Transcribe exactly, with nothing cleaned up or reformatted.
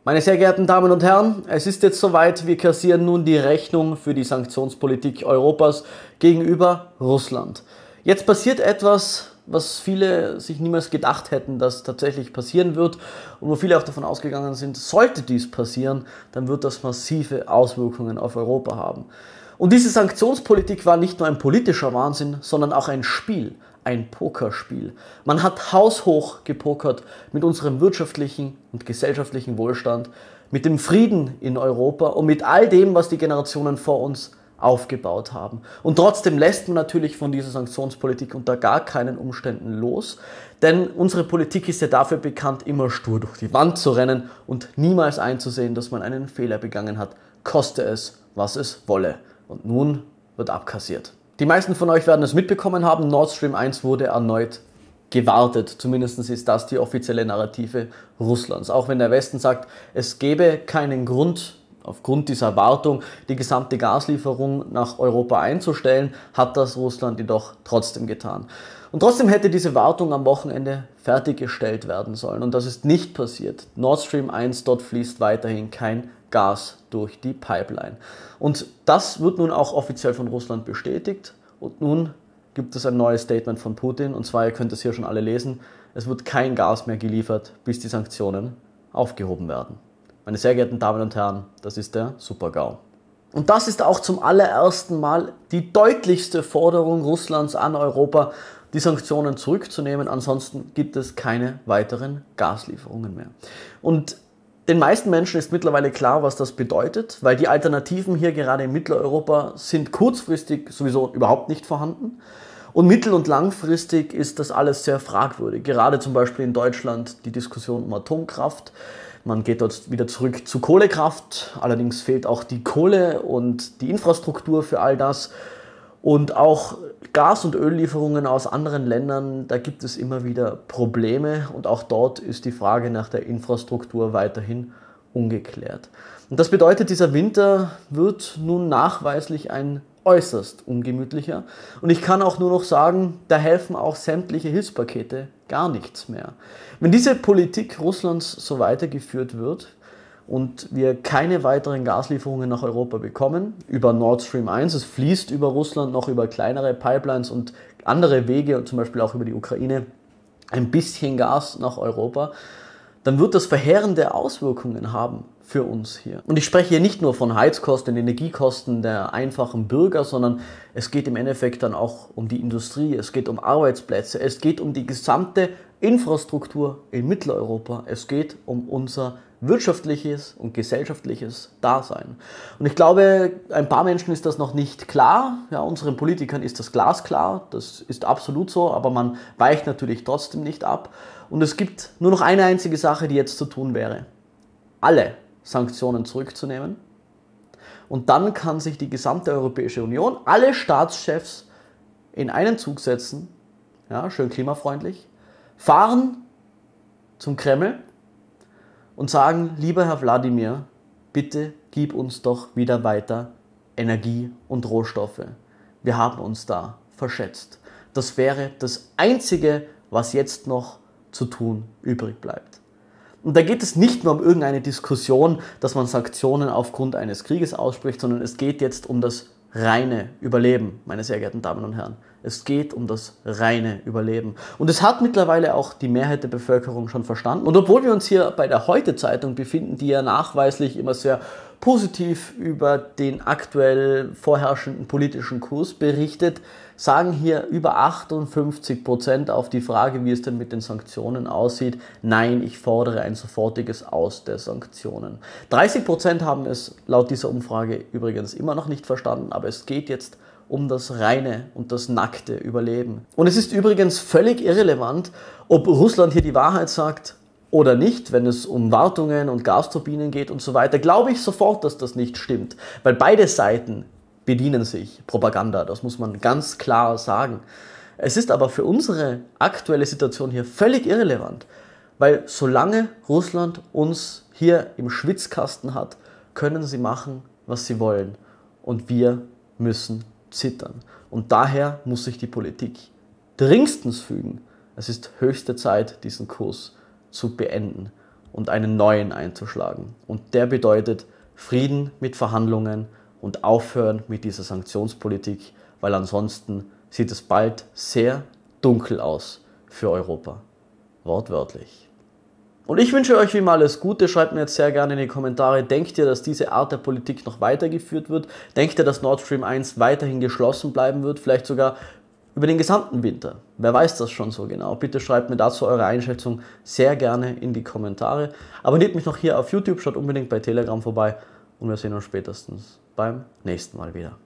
Meine sehr geehrten Damen und Herren, es ist jetzt soweit, wir kassieren nun die Rechnung für die Sanktionspolitik Europas gegenüber Russland. Jetzt passiert etwas, was viele sich niemals gedacht hätten, dass tatsächlich passieren wird und wo viele auch davon ausgegangen sind, sollte dies passieren, dann wird das massive Auswirkungen auf Europa haben. Und diese Sanktionspolitik war nicht nur ein politischer Wahnsinn, sondern auch ein Spiel, ein Pokerspiel. Man hat haushoch gepokert mit unserem wirtschaftlichen und gesellschaftlichen Wohlstand, mit dem Frieden in Europa und mit all dem, was die Generationen vor uns aufgebaut haben. Und trotzdem lässt man natürlich von dieser Sanktionspolitik unter gar keinen Umständen los, denn unsere Politik ist ja dafür bekannt, immer stur durch die Wand zu rennen und niemals einzusehen, dass man einen Fehler begangen hat, koste es, was es wolle. Und nun wird abkassiert. Die meisten von euch werden es mitbekommen haben, Nord Stream eins wurde erneut gewartet. Zumindest ist das die offizielle Narrative Russlands. Auch wenn der Westen sagt, es gäbe keinen Grund, aufgrund dieser Wartung die gesamte Gaslieferung nach Europa einzustellen, hat das Russland jedoch trotzdem getan. Und trotzdem hätte diese Wartung am Wochenende fertiggestellt werden sollen. Und das ist nicht passiert. Nord Stream eins, dort fließt weiterhin kein Gas durch die Pipeline. Und das wird nun auch offiziell von Russland bestätigt. Und nun gibt es ein neues Statement von Putin. Und zwar, ihr könnt es hier schon alle lesen, es wird kein Gas mehr geliefert, bis die Sanktionen aufgehoben werden. Meine sehr geehrten Damen und Herren, das ist der Super-GAU. Und das ist auch zum allerersten Mal die deutlichste Forderung Russlands an Europa, die Sanktionen zurückzunehmen. Ansonsten gibt es keine weiteren Gaslieferungen mehr. Und den meisten Menschen ist mittlerweile klar, was das bedeutet, weil die Alternativen hier gerade in Mitteleuropa sind kurzfristig sowieso überhaupt nicht vorhanden. Und mittel- und langfristig ist das alles sehr fragwürdig. Gerade zum Beispiel in Deutschland die Diskussion um Atomkraft. Man geht dort wieder zurück zu Kohlekraft, allerdings fehlt auch die Kohle und die Infrastruktur für all das. Und auch Gas- und Öllieferungen aus anderen Ländern, da gibt es immer wieder Probleme und auch dort ist die Frage nach der Infrastruktur weiterhin ungeklärt. Und das bedeutet, dieser Winter wird nun nachweislich ein äußerst ungemütlicher. Und ich kann auch nur noch sagen, da helfen auch sämtliche Hilfspakete gar nichts mehr. Wenn diese Politik Russlands so weitergeführt wird und wir keine weiteren Gaslieferungen nach Europa bekommen, über Nord Stream eins, es fließt über Russland noch über kleinere Pipelines und andere Wege, zum Beispiel auch über die Ukraine, ein bisschen Gas nach Europa, dann wird das verheerende Auswirkungen haben für uns hier. Und ich spreche hier nicht nur von Heizkosten, Energiekosten der einfachen Bürger, sondern es geht im Endeffekt dann auch um die Industrie, es geht um Arbeitsplätze, es geht um die gesamte Infrastruktur in Mitteleuropa, es geht um unser wirtschaftliches und gesellschaftliches Dasein. Und ich glaube, ein paar Menschen ist das noch nicht klar. Ja, unseren Politikern ist das glasklar, das ist absolut so, aber man weicht natürlich trotzdem nicht ab. Und es gibt nur noch eine einzige Sache, die jetzt zu tun wäre. Alle Sanktionen zurückzunehmen. Und dann kann sich die gesamte Europäische Union, alle Staatschefs in einen Zug setzen, ja, schön klimafreundlich, fahren zum Kreml und sagen, lieber Herr Wladimir, bitte gib uns doch wieder weiter Energie und Rohstoffe. Wir haben uns da verschätzt. Das wäre das Einzige, was jetzt noch zu tun übrig bleibt. Und da geht es nicht nur um irgendeine Diskussion, dass man Sanktionen aufgrund eines Krieges ausspricht, sondern es geht jetzt um das reine Überleben, meine sehr geehrten Damen und Herren. Es geht um das reine Überleben. Und es hat mittlerweile auch die Mehrheit der Bevölkerung schon verstanden. Und obwohl wir uns hier bei der Heute-Zeitung befinden, die ja nachweislich immer sehr positiv über den aktuell vorherrschenden politischen Kurs berichtet, sagen hier über achtundfünfzig Prozent auf die Frage, wie es denn mit den Sanktionen aussieht, nein, ich fordere ein sofortiges Aus der Sanktionen. dreißig Prozent haben es laut dieser Umfrage übrigens immer noch nicht verstanden, aber es geht jetzt um das reine und das nackte Überleben. Und es ist übrigens völlig irrelevant, ob Russland hier die Wahrheit sagt oder nicht, wenn es um Wartungen und Gasturbinen geht und so weiter, glaube ich sofort, dass das nicht stimmt, weil beide Seiten bedienen sich Propaganda, das muss man ganz klar sagen. Es ist aber für unsere aktuelle Situation hier völlig irrelevant, weil solange Russland uns hier im Schwitzkasten hat, können sie machen, was sie wollen und wir müssen zittern. Und daher muss sich die Politik dringendstens fügen. Es ist höchste Zeit, diesen Kurs zu beenden und einen neuen einzuschlagen. Und der bedeutet Frieden mit Verhandlungen und aufhören mit dieser Sanktionspolitik, weil ansonsten sieht es bald sehr dunkel aus für Europa. Wortwörtlich. Und ich wünsche euch wie immer alles Gute. Schreibt mir jetzt sehr gerne in die Kommentare, denkt ihr, dass diese Art der Politik noch weitergeführt wird? Denkt ihr, dass Nord Stream eins weiterhin geschlossen bleiben wird? Vielleicht sogar über den gesamten Winter? Wer weiß das schon so genau? Bitte schreibt mir dazu eure Einschätzung sehr gerne in die Kommentare. Abonniert mich noch hier auf YouTube, schaut unbedingt bei Telegram vorbei und wir sehen uns spätestens beim nächsten Mal wieder.